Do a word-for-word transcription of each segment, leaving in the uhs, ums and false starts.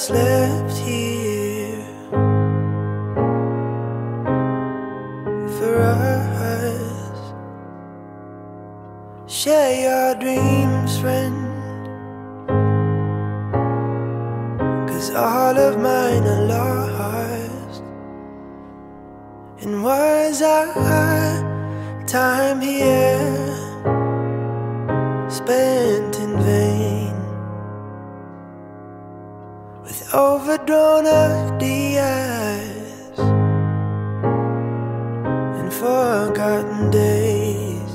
what's left here for us. Share your dreams, friend, 'cause all of mine are lost. And was our time here spent in vain, with overdrawn ideas and forgotten days?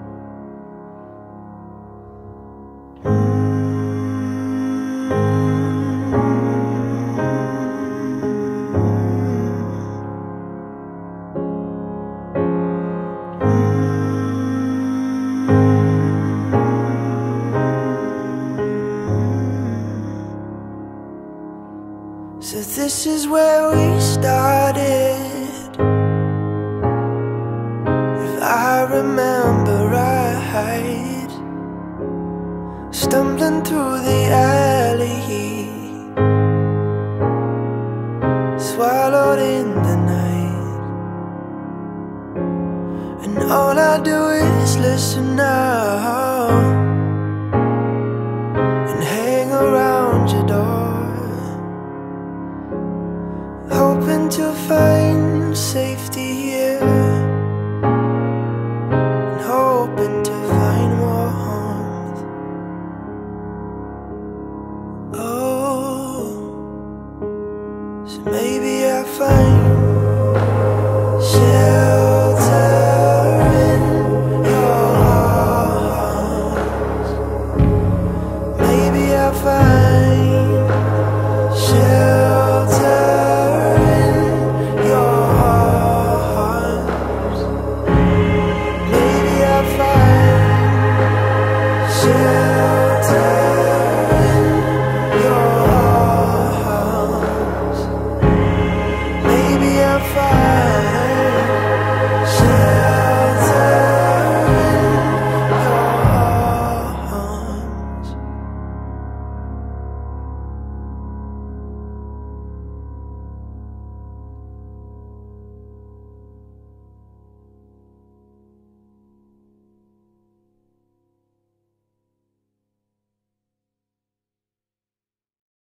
So this is where we started, if I remember right, stumbling through the alley, swallowed in the night, and all I do is listen